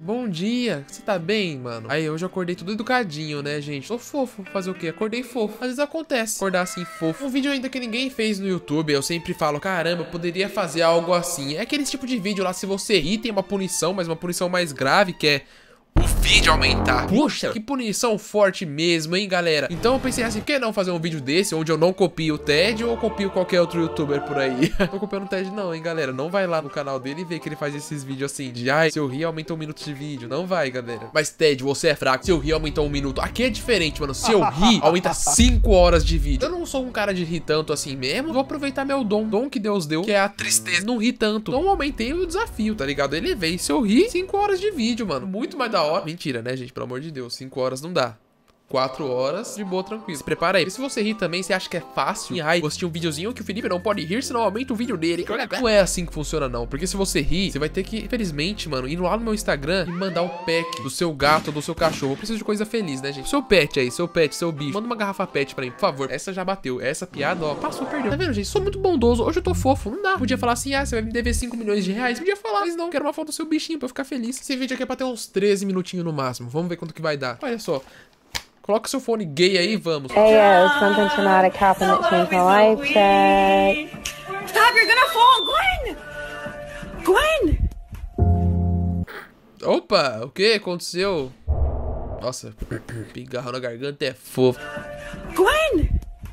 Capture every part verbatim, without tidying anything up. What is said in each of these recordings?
Bom dia, você tá bem, mano? Aí hoje eu acordei tudo educadinho, né, gente? Tô fofo, fazer o quê? Acordei fofo. Às vezes acontece, acordar assim fofo. Um vídeo ainda que ninguém fez no YouTube, eu sempre falo, caramba, eu poderia fazer algo assim. É aquele tipo de vídeo lá, se você rir, tem uma punição, mas uma punição mais grave, que é o vídeo aumentar. Puxa, que punição forte mesmo, hein, galera? Então eu pensei assim, por que não fazer um vídeo desse, onde eu não copio o Ted ou copio qualquer outro youtuber por aí? Tô copiando o Ted não, hein, galera? Não vai lá no canal dele e ver que ele faz esses vídeos assim, de ai, se eu rir, aumenta um minuto de vídeo. Não vai, galera. Mas Ted, você é fraco. Se eu rir, aumenta um minuto. Aqui é diferente, mano. Se eu rir, aumenta cinco horas de vídeo. Eu não sou um cara de rir tanto assim mesmo. Vou aproveitar meu dom, dom que Deus deu, que é a tristeza. Não ri tanto. Então eu aumentei o desafio, tá ligado? Ele veio. Se eu rir, cinco horas de vídeo, mano. Muito mais da hora. Mentira, né, gente? Pelo amor de Deus. cinco horas não dá. quatro horas, de boa, tranquilo. Se prepara aí. E se você rir também, você acha que é fácil? E ai, vou assistir um videozinho que o Felipe não pode rir, senão aumenta o vídeo dele. Não é assim que funciona, não. Porque se você rir, você vai ter que, infelizmente, mano, ir lá no meu Instagram e mandar o pack do seu gato ou do seu cachorro. Eu preciso de coisa feliz, né, gente? Seu pet aí, seu pet, seu bicho. Manda uma garrafa pet pra mim, por favor. Essa já bateu. Essa piada, ó, passou, perdeu. Tá vendo, gente? Sou muito bondoso. Hoje eu tô fofo. Não dá. Podia falar assim, ah, você vai me dever cinco milhões de reais. Podia falar, mas não. Quero uma foto do seu bichinho pra eu ficar feliz. Esse vídeo aqui é pra ter uns treze minutinhos no máximo. Vamos ver quanto que vai dar. Olha só. Coloca seu fone gay aí, vamos. Hey, uh, something traumatic happened that changed my life. Check. Stop, you're gonna fall, Gwen! Gwen! Opa, o que aconteceu? Nossa, pigarro na garganta é fofo. Gwen!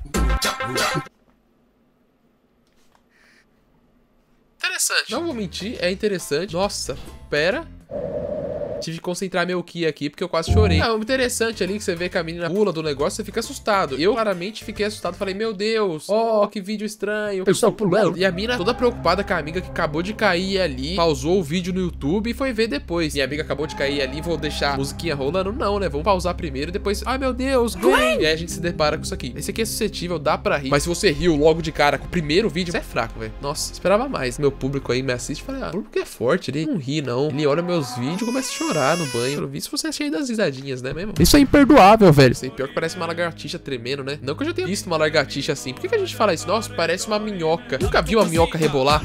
Interessante. Não vou mentir, é interessante. Nossa, pera. Tive que concentrar meu ki aqui, porque eu quase chorei. É interessante ali que você vê que a menina pula do negócio, você fica assustado. Eu claramente fiquei assustado, falei, meu Deus, ó, oh, que vídeo estranho. Eu estou pulando. E a mina toda preocupada com a amiga que acabou de cair ali, pausou o vídeo no YouTube e foi ver depois. Minha amiga acabou de cair ali, vou deixar a musiquinha rolando? Não, né? Vamos pausar primeiro e depois, ai meu Deus, Gwen! E aí a gente se depara com isso aqui. Esse aqui é suscetível, dá pra rir. Mas se você riu logo de cara com o primeiro vídeo, você é fraco, velho. Nossa, esperava mais. Meu público aí me assiste, falei, ah, o público é forte, ele não ri, não. Ele olha meus vídeos e começa a chorar no banho. Pelo visto você é cheio das risadinhas, né mesmo? Isso é imperdoável, velho. Isso aí pior que parece uma lagartixa tremendo, né? Não que eu já tenha visto uma lagartixa assim. Por que que a gente fala isso? Nossa, parece uma minhoca. Nunca viu uma minhoca rebolar?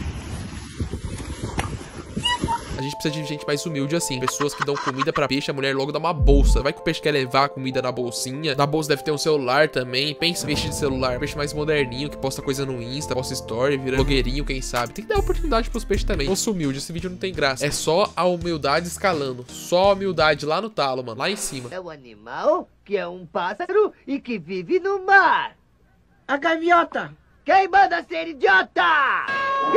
A gente precisa de gente mais humilde assim. Pessoas que dão comida pra peixe, a mulher logo dá uma bolsa. Vai que o peixe quer levar a comida na bolsinha. Na bolsa deve ter um celular também. Pensa, peixe de celular. Peixe mais moderninho, que posta coisa no Insta, posta story, vira blogueirinho, quem sabe. Tem que dar oportunidade pros peixes também. Fosse humilde, esse vídeo não tem graça. É só a humildade escalando. Só a humildade lá no talo, mano. Lá em cima. É um animal que é um pássaro e que vive no mar. A gaviota! Quem manda ser idiota?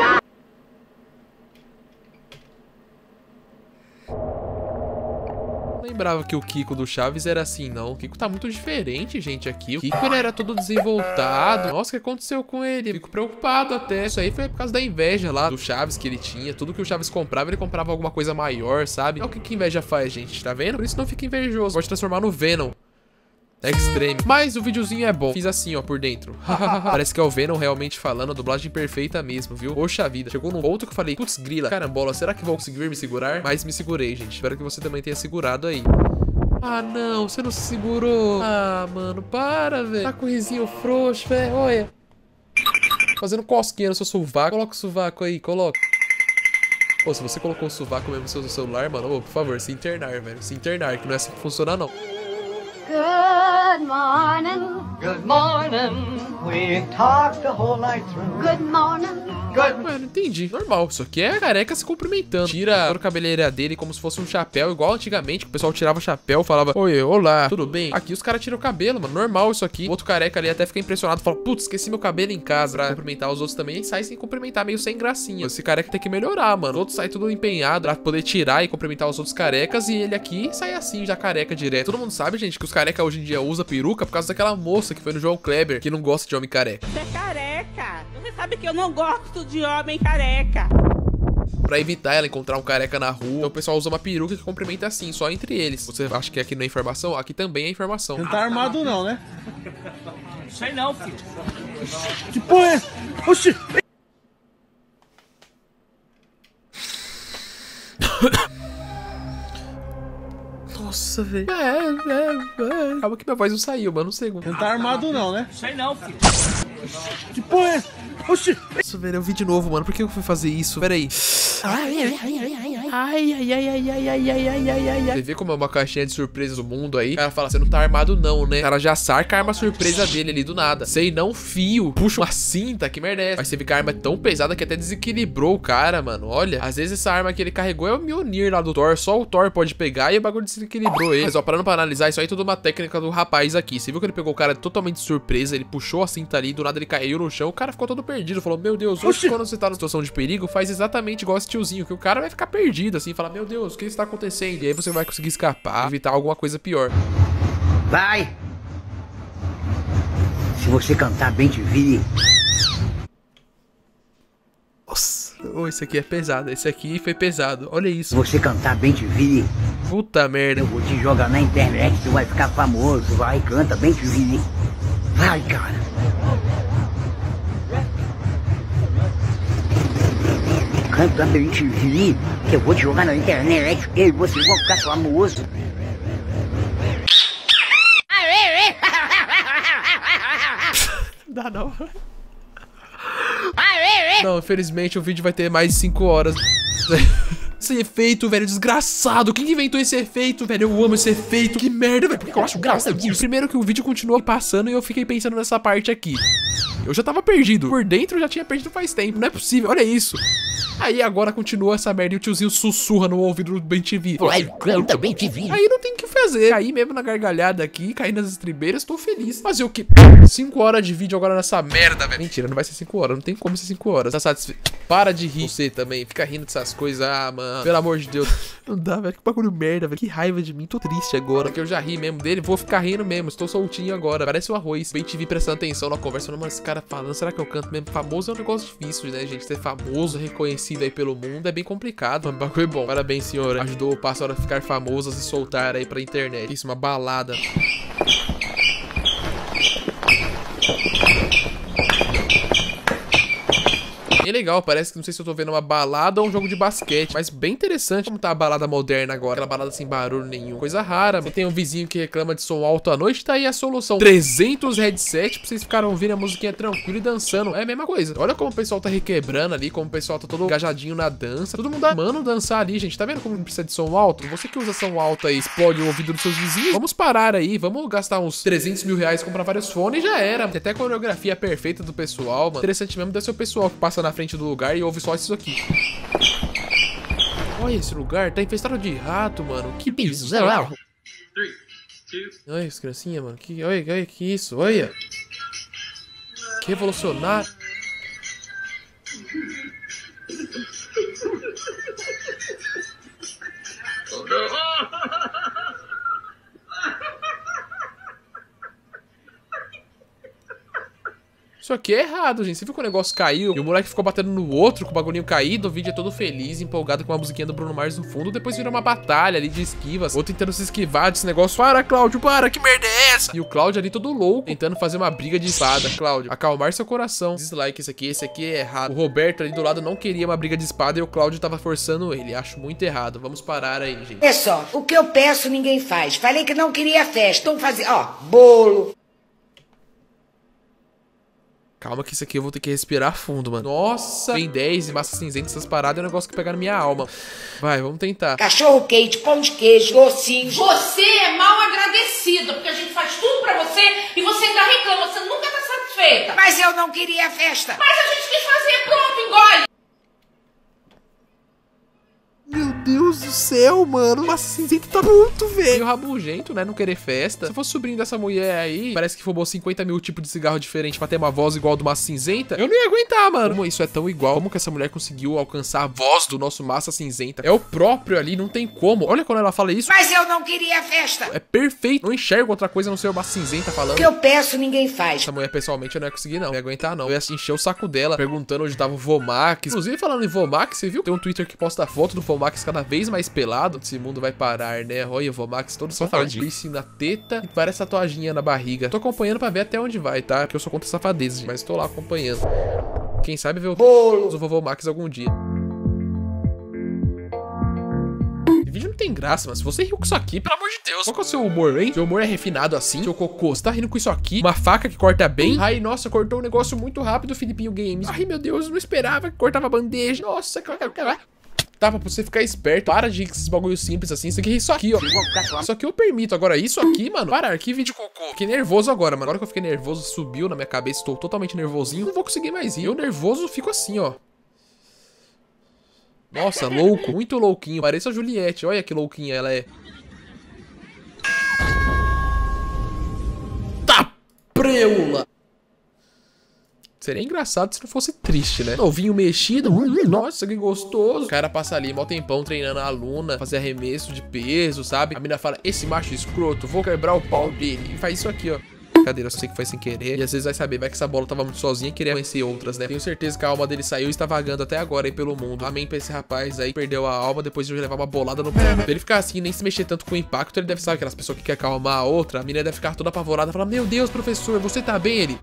Lembrava que o Kiko do Chaves era assim, não. O Kiko tá muito diferente, gente, aqui. O Kiko, ele era todo desenvoltado. Nossa, o que aconteceu com ele? Fico preocupado até. Isso aí foi por causa da inveja lá do Chaves que ele tinha. Tudo que o Chaves comprava, ele comprava alguma coisa maior, sabe? É o que que inveja faz, gente, tá vendo? Por isso não fica invejoso. Pode transformar no Venom. Extreme. Mas o videozinho é bom. Fiz assim, ó, por dentro. Parece que é o Venom realmente falando, a dublagem perfeita mesmo, viu? Poxa vida. Chegou num ponto que eu falei, putz, grila, carambola, será que vou conseguir me segurar? Mas me segurei, gente. Espero que você também tenha segurado aí. Ah, não, você não se segurou. Ah, mano, para, velho. Tá com o risinho frouxo, velho. Olha. Fazendo cosquinha no seu sovaco. Coloca o sovaco aí, coloca. Pô, se você colocou o sovaco mesmo no seu celular, mano, ô, por favor, se internar, velho. Se internar, que não é assim que funciona, não. Good morning. Good morning. We talked the whole night through. Good morning. Good. Ué, não entendi. Normal. Isso aqui é a careca se cumprimentando. Tira toda a cabeleira dele como se fosse um chapéu, igual antigamente, que o pessoal tirava o chapéu, falava, oi, olá, tudo bem? Aqui os caras tiram o cabelo, mano. Normal isso aqui. O outro careca ali até fica impressionado, fala, putz, esqueci meu cabelo em casa. Pra cumprimentar os outros também, e sai sem cumprimentar, meio sem gracinha. Esse careca tem que melhorar, mano. Os outros saem tudo empenhado pra poder tirar e cumprimentar os outros carecas, e ele aqui sai assim, já careca direto. Todo mundo sabe, gente, que os careca hoje em dia usam peruca por causa daquela moça que foi no João Kleber, que não gosta de homem careca. Você é careca! Você sabe que eu não gosto de homem careca! Pra evitar ela encontrar um careca na rua, então o pessoal usa uma peruca que cumprimenta assim, só entre eles. Você acha que aqui não é informação? Aqui também é informação. Não tá armado não, né? Sei não, filho. Que porra é essa? Oxi! Nossa, velho. É, é, é. Calma que minha voz não saiu, mano. Um segundo. Não tá armado não, né? Sei não, filho. Que porra é essa? Oxi! Nossa, velho, eu vi de novo, mano. Por que eu fui fazer isso? Pera aí. Ai, ai, ai, ai, ai, ai, ai, ai, ai, ai, ai, ai, ai. Você vê como é uma caixinha de surpresa do mundo aí? O cara fala, você não tá armado não, né? O cara já saca a arma surpresa dele ali do nada. Sei não, fio. Puxa uma cinta, que merda é essa? Mas você vê que a arma é tão pesada que até desequilibrou o cara, mano. Olha, às vezes essa arma que ele carregou é o Mjolnir lá do Thor. Só o Thor pode pegar e o bagulho desequilibrou ele. Mas ó, parando pra analisar, isso aí é tudo uma técnica do rapaz aqui. Você viu que ele pegou o cara totalmente de surpresa, ele puxou a cinta ali, do nada ele caiu no chão, o cara ficou todo perdido. Falou, meu Deus, hoje quando você tá na situação de perigo, faz exatamente igual esse tiozinho, que o cara vai ficar perdido assim, fala, meu Deus, o que está acontecendo? E aí você vai conseguir escapar, evitar alguma coisa pior. Vai! Se você cantar bem, te vire. Nossa, oh, esse aqui é pesado, esse aqui foi pesado, olha isso. Se você cantar bem, te vire. Puta merda. Eu vou te jogar na internet, tu vai ficar famoso. Vai, canta bem, te vire. Vai, cara. Canta bem, te vire, que eu vou te jogar na internet e você vai ficar famoso. Dá não. Não, infelizmente o vídeo vai ter mais de cinco horas. Esse efeito, velho, desgraçado. Quem inventou esse efeito, velho? Eu amo esse efeito. Que merda, velho. Porque eu acho engraçadinho. Primeiro que o vídeo continua passando e eu fiquei pensando nessa parte aqui. Eu já tava perdido. Por dentro eu já tinha perdido faz tempo. Não é possível, olha isso. Aí agora continua essa merda e o tiozinho sussurra no ouvido do Ben T V. Vai, canta bem, te vire. Aí não tem o que fazer. Aí mesmo na gargalhada aqui, cair nas estribeiras, tô feliz. Fazer o quê? cinco horas de vídeo agora nessa merda, velho. Mentira, não vai ser cinco horas. Não tem como ser cinco horas. Tá satisfeito? Para de rir. Você também. Fica rindo dessas coisas. Ah, mano. Pelo amor de Deus. Não dá, velho. Que bagulho merda, velho. Que raiva de mim. Tô triste agora. Porque eu já ri mesmo dele. Vou ficar rindo mesmo. Estou soltinho agora. Parece o arroz. Ben T V prestando atenção na conversa. Mano, esse cara falando. Será que eu canto mesmo? Famoso é um negócio difícil, né, gente? Ser famoso, reconhecido aí pelo mundo é bem complicado. Mas o bagulho é bom. Parabéns, senhora. Ajudou o Pássaro a ficar famoso, a se soltar aí pra internet. Isso, uma balada. Bem legal, parece que não sei se eu tô vendo uma balada ou um jogo de basquete, mas bem interessante como tá a balada moderna agora, aquela balada sem barulho nenhum, coisa rara. Você tem um vizinho que reclama de som alto à noite, tá aí a solução, trezentos headsets pra vocês ficarem ouvindo a musiquinha tranquila e dançando, é a mesma coisa. Olha como o pessoal tá requebrando ali, como o pessoal tá todo engajadinho na dança, todo mundo amando dançar ali, gente, tá vendo como não precisa de som alto? Você que usa som alto aí, explode o ouvido dos seus vizinhos, vamos parar aí, vamos gastar uns trezentos mil reais, comprar vários fones e já era. Tem até a coreografia perfeita do pessoal, mano. Interessante mesmo deve ser o pessoal que passa na frente do lugar e ouve só isso aqui. Olha esse lugar, tá infestado de rato, mano. Que bizarro. Olha essa criancinha, mano. Que, olha, olha, que isso, olha. Que revolucionário. Isso aqui é errado, gente. Você viu que o negócio caiu e o moleque ficou batendo no outro com o bagulhinho caído? O vídeo é todo feliz, empolgado com uma musiquinha do Bruno Mars no fundo. Depois virou uma batalha ali de esquivas. Ou tentando se esquivar desse negócio. Para, Cláudio, para, que merda é essa? E o Cláudio ali todo louco, tentando fazer uma briga de espada. Cláudio, acalmar seu coração. Dislike esse aqui, esse aqui é errado. O Roberto ali do lado não queria uma briga de espada e o Cláudio tava forçando ele. Acho muito errado. Vamos parar aí, gente. É só, o que eu peço ninguém faz. Falei que não queria festa. Então fazer, ó, bolo. Calma que isso aqui eu vou ter que respirar fundo, mano. Nossa, tem dez e massa cinzenta, essas paradas é um negócio que pega na minha alma. Vai, vamos tentar. Cachorro quente, pão de queijo, docinho. Você é mal agradecida, porque a gente faz tudo pra você e você ainda reclama, você nunca tá satisfeita. Mas eu não queria festa. Mas a gente quis fazer, pronto, engole. Meu Deus do céu, mano. Massa cinzenta tá puto, velho. E o rabugento, né? Não querer festa. Se eu fosse sobrinho dessa mulher aí, parece que fumou cinquenta mil tipos de cigarro diferente pra ter uma voz igual ao do Massa Cinzenta, eu não ia aguentar, mano. Como isso é tão igual? Como que essa mulher conseguiu alcançar a voz do nosso Massa Cinzenta? É o próprio ali, não tem como. Olha quando ela fala isso. Mas eu não queria festa. É perfeito. Não enxergo outra coisa a não ser o Massa Cinzenta falando. O que eu peço ninguém faz. Essa mulher, pessoalmente, eu não ia conseguir, não. Não ia aguentar, não. Eu ia encher o saco dela, perguntando onde tava o Vomax. Inclusive, falando em Vomax, você viu? Tem um Twitter que posta foto do Vomax cada vez mais pelado. Esse mundo vai parar, né? Olha o Vomax todo só falando de piercing na teta e várias tatuaginhas na barriga. Tô acompanhando pra ver até onde vai, tá? Porque eu sou contra safadezes, mas tô lá acompanhando. Quem sabe ver o bolo do vovô Max algum dia. Esse vídeo não tem graça, mas se você riu com isso aqui, pelo amor de Deus, qual que é o seu humor, hein? Seu humor é refinado assim? Seu cocô, você tá rindo com isso aqui? Uma faca que corta bem? Ai, nossa, cortou um negócio muito rápido, Filipinho Games. Ai, meu Deus, não esperava que cortava bandeja. Nossa, tá? Pra você ficar esperto. Para de ir com esses bagulho simples assim. Isso aqui, isso aqui, ó. Isso aqui eu permito. Agora, isso aqui, mano. Para, arquivo de cocô. Fiquei nervoso agora, mano. Agora que eu fiquei nervoso, subiu na minha cabeça. Estou totalmente nervosinho. Não vou conseguir mais ir. Eu nervoso fico assim, ó. Nossa, louco. Muito louquinho. Parece a Juliette. Olha que louquinha ela é. Tá preula. Seria engraçado se não fosse triste, né? Novinho mexido. Nossa, que gostoso. O cara passa ali, mó tempão treinando a aluna, fazer arremesso de peso, sabe? A mina fala, esse macho escroto, vou quebrar o pau dele. E faz isso aqui, ó. Brincadeira, eu sei que foi sem querer. E às vezes vai saber, vai que essa bola tava muito sozinha e queria conhecer outras, né? Tenho certeza que a alma dele saiu e está vagando até agora aí pelo mundo. Amém pra esse rapaz aí, perdeu a alma depois de levar uma bolada no pé. Pra ele ficar assim, nem se mexer tanto com o impacto, ele deve saber aquelas pessoas que querem acalmar a outra. A menina deve ficar toda apavorada, falar, meu Deus, professor, você tá bem? Ele...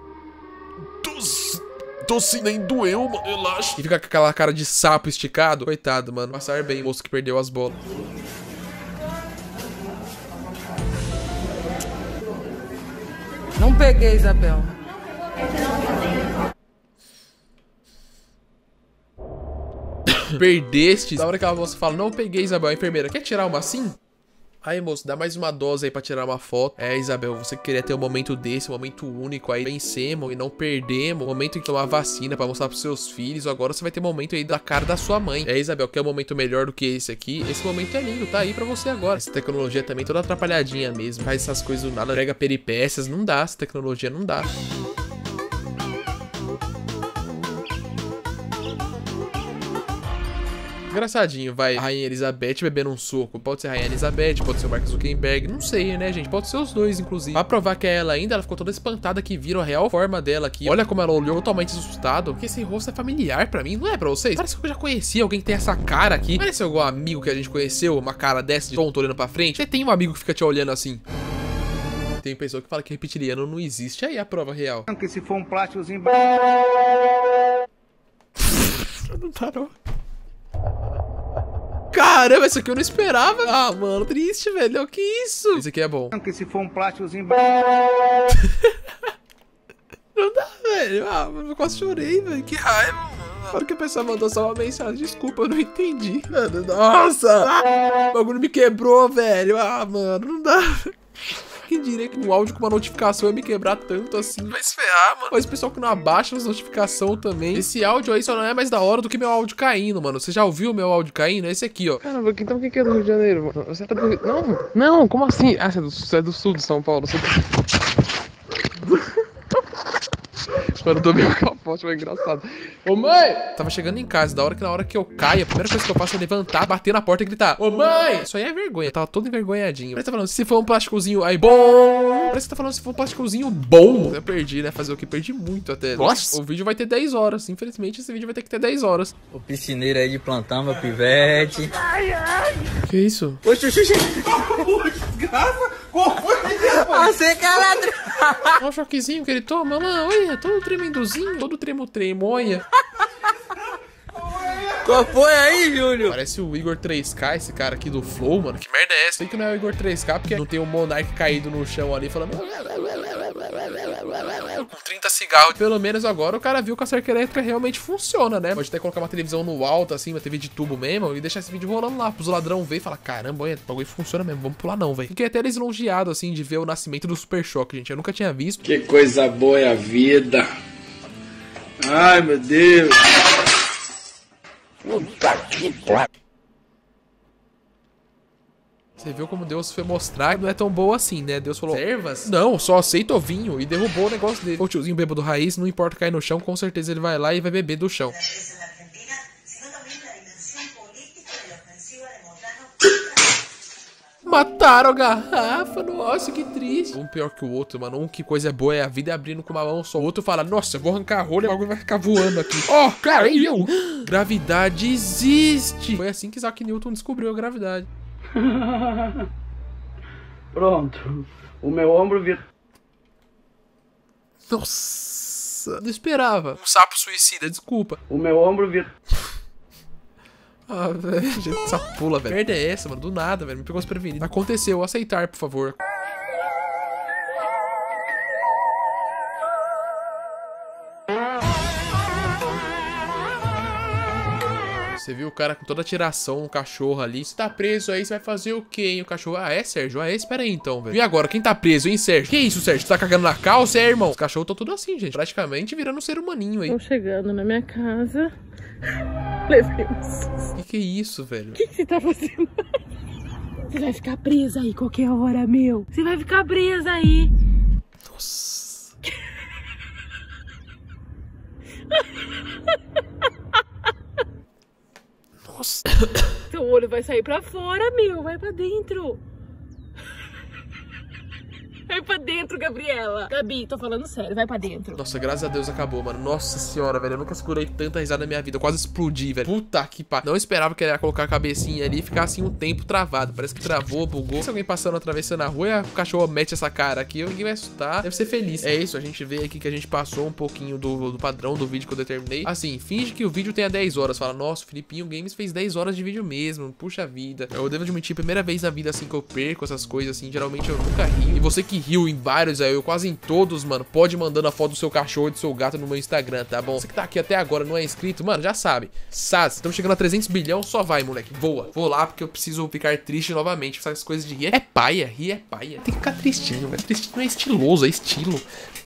Tô sim, nem doeu, mano, relaxa. E fica com aquela cara de sapo esticado. Coitado, mano. Passar bem, moço que perdeu as bolas. Não peguei, Isabel. Perdeste. Na hora que a moça fala, não peguei, Isabel, a enfermeira, quer tirar uma assim? Aí, moço, dá mais uma dose aí pra tirar uma foto. É, Isabel, você queria ter um momento desse, um momento único aí. Vencemos e não perdemos. Um momento em que tomar vacina pra mostrar pros seus filhos. Agora você vai ter um momento aí da cara da sua mãe. É, Isabel, quer um momento melhor do que esse aqui? Esse momento é lindo, tá aí pra você agora. Essa tecnologia também toda atrapalhadinha mesmo. Faz essas coisas do nada, pega peripécias. Não dá, essa tecnologia não dá. Engraçadinho, vai, a Rainha Elizabeth bebendo um soco. Pode ser a Rainha Elizabeth, pode ser o Mark Zuckerberg, não sei, né, gente? Pode ser os dois, inclusive. Pra provar que é ela ainda, ela ficou toda espantada que viram a real forma dela aqui. Olha como ela olhou totalmente assustada. Porque esse rosto é familiar pra mim, não é pra vocês? Parece que eu já conhecia alguém que tem essa cara aqui. Parece algum amigo que a gente conheceu, uma cara dessa de tonto olhando pra frente. Você tem um amigo que fica te olhando assim. Tem pessoa que fala que reptiliano não existe. Aí a prova real. Que se for um plásticozinho... Não parou. Caramba, isso aqui eu não esperava. Ah, mano, triste, velho. Que isso? Isso aqui é bom. Que se for um plásticozinho... Não dá, velho. Ah, eu quase chorei, velho. Que raiva, mano. Na hora que a pessoa mandou só uma mensagem, desculpa, eu não entendi. Mano, nossa! Ah, o bagulho me quebrou, velho. Ah, mano, não dá. Quem diria que um áudio com uma notificação ia me quebrar tanto assim? Vai se ferrar, mano. Mas o pessoal que não abaixa as notificações também. Esse áudio aí só não é mais da hora do que meu áudio caindo, mano. Você já ouviu o meu áudio caindo? É esse aqui, ó. Caramba, então quem que é do Rio de Janeiro, mano? Você tá do Rio... Não, não, como assim? Ah, você é do, você é do sul de São Paulo. Você... Mano, eu tô meio com a foto, foi engraçado. Ô, mãe! Tava chegando em casa, da hora que na hora que eu caio, a primeira coisa que eu faço é levantar, bater na porta e gritar: ô, mãe! Isso aí é vergonha, tava todo envergonhadinho. Parece que tá falando, se for um plásticozinho aí bom. Parece que tá falando, se for um plásticozinho bom. Eu perdi, né? Fazer o que? Perdi muito até. Nossa! O vídeo vai ter dez horas. Infelizmente, esse vídeo vai ter que ter dez horas. O piscineiro aí de plantão, meu pivete. Ai, ai! Que isso? Oxe, oxe, oxe! Desgraça! Qual foi? Ah, você caladro! Olha o choquezinho que ele toma lá, olha, todo tremendozinho, todo tremo-tremo, olha. Qual foi aí, Júlio? Parece o Igor três K, esse cara aqui do Flow, mano. Que merda é essa? Sei que não é o Igor três K, porque não tem um Monark caído no chão ali falando... com trinta cigarros. Pelo menos agora o cara viu que a cerca elétrica realmente funciona, né? Pode até colocar uma televisão no alto, assim, uma T V de tubo mesmo, e deixar esse vídeo rolando lá, pros ladrão ver e falar, caramba, olha, o bagulho funciona mesmo, vamos pular não, velho. Fiquei até lisonjeado, assim, de ver o nascimento do Super Choque, gente. Eu nunca tinha visto. Que coisa boa é a vida. Ai, meu Deus. Puta que pariu. Você viu como Deus foi mostrar que não é tão boa assim, né? Deus falou, servas? Não, só aceita o vinho. E derrubou o negócio dele. O tiozinho bêbado raiz, não importa cair no chão, com certeza ele vai lá e vai beber do chão. Mataram a garrafa, nossa, que triste. Um pior que o outro, mano. Um que coisa boa é a vida abrindo com uma mão só. O outro fala, nossa, eu vou arrancar a rolha e o bagulho vai ficar voando aqui. Ó, oh, cara, eu. Gravidade existe. Foi assim que Isaac Newton descobriu a gravidade. Pronto. O meu ombro vira... Nossa, não esperava. Um sapo suicida, desculpa. O meu ombro vira... Ah, velho, gente, essa pula, velho. Merda é essa, mano? Do nada, velho. Me pegou desprevenido. Aconteceu, aceitar, por favor. Você viu o cara com toda a tiração, um cachorro ali. Você tá preso aí, você vai fazer o quê, hein? O cachorro, ah, é, Sérgio? Ah, é? Espera aí então, velho. E agora, quem tá preso, hein, Sérgio? Que isso, Sérgio? Você tá cagando na calça, é, irmão? Os cachorros estão tudo assim, gente. Praticamente virando um ser humaninho aí. Tô chegando na minha casa. Levei um susto. Que que é isso, velho? O que que você tá fazendo? Você vai ficar presa aí qualquer hora, meu. Você vai ficar presa aí. Nossa. Nossa. Seu olho vai sair pra fora, meu. Vai pra dentro. Vai pra dentro, Gabriela. Gabi, tô falando sério, vai pra dentro. Nossa, graças a Deus acabou, mano. Nossa senhora, velho. Eu nunca segurei tanta risada na minha vida. Eu quase explodi, velho. Puta que pariu. Não esperava que ele ia colocar a cabecinha ali e ficar assim um tempo travado. Parece que travou, bugou. Se alguém passando, atravessando a rua e o cachorro mete essa cara aqui, ninguém vai assustar. Deve ser feliz. É isso, a gente vê aqui que a gente passou um pouquinho do, do padrão do vídeo que eu determinei. Assim, finge que o vídeo tenha dez horas. Fala, nossa, o Filipinho Games fez dez horas de vídeo mesmo. Puxa vida. Eu devo admitir, primeira vez na vida assim que eu perco essas coisas assim. Geralmente eu nunca rio. E você que riu em vários aí, eu quase em todos, mano, pode mandando a foto do seu cachorro e do seu gato no meu Instagram, tá bom? Você que tá aqui até agora não é inscrito, mano, já sabe. Saz, estamos chegando a trezentos bilhão, só vai, moleque, voa. Vou lá porque eu preciso ficar triste novamente. Essas coisas de rir é paia, rir é paia. Tem que ficar tristinho, velho. Tristinho é estiloso, é estilo.